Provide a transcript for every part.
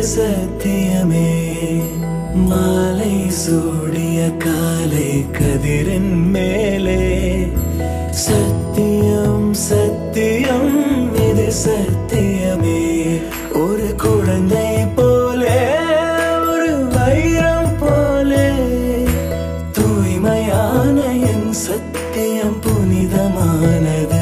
சத்தியமே மாலை சூடிய காலை கதிரின் மேலே சத்தியம் சத்தியம் இது சத்தியமே ஒரு குழந்தை போலே ஒரு வைரம் போலே தூய்மையான என் சத்தியம் புனிதமானது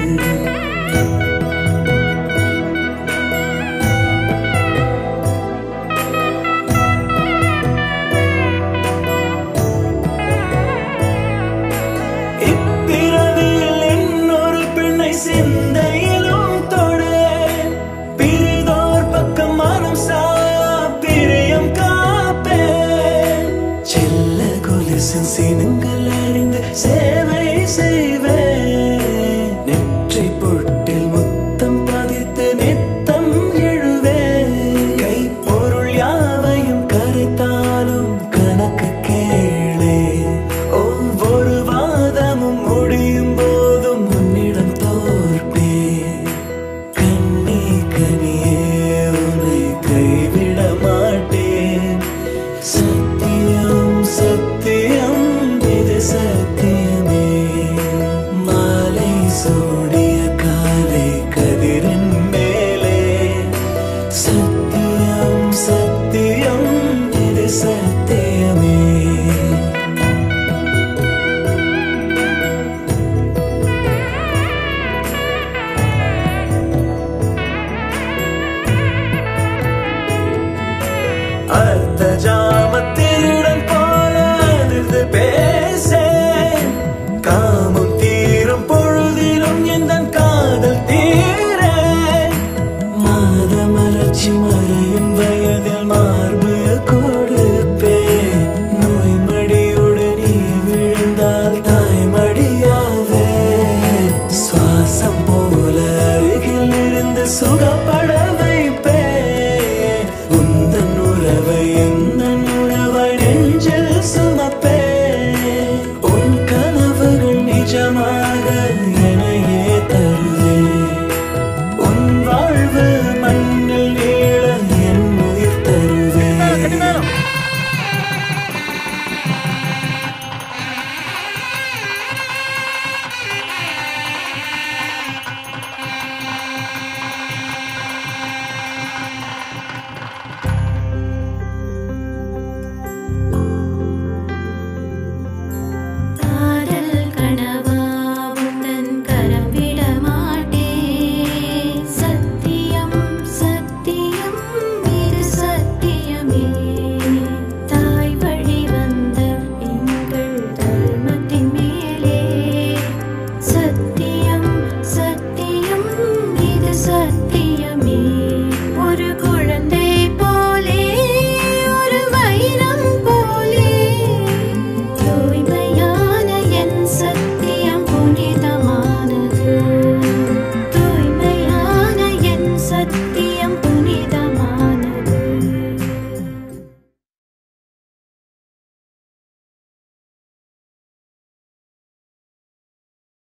சிந்தையிலும் தொடு பிரிதோர் பக்கம் மனம் சாயா பிரியம் காப்பே செல்ல கொலுசின் சினங்கள் அறிந்து சேவை செய்வேன் நெற்றி பொட்டில் முத்தம் பதித்து நித்தம் எழுவேன் கை பொருள் யாவையும் கரைத்தாலும் கணக்கு கேளே ஒவ்வொரு வாதமும் முடியும் போதும் உன்னிடம் சத்தியம் சத்தியம் இது சத்தியமே மாலை சூடிய காலை கதிரின் மேலே சத்தியம் சத்தியம் இது சத்தியமே அர்த்த ஜாமத்திருடன் போல அதிர்ந்து பேசேன் காமம் தீரும் பொழுதிலும் எந்தன் காதல் தீர மாத மலர்ச்சி மறையும் வயதில் மார்பு கொடுப்பேன் நோய் மடியுடன் நீ விழுந்தால் தாய்மடியாவே சுவாசம் போல அருகில் இருந்து சுகப்பட வைப்பேன் உன் கனவுகள் நிஜமாக என்னையே தருவே உன் வாழ்வு மண்ணில் நீள என் உயிர் தருவே சத்தியம் சத்தியம் இது சத்தியமே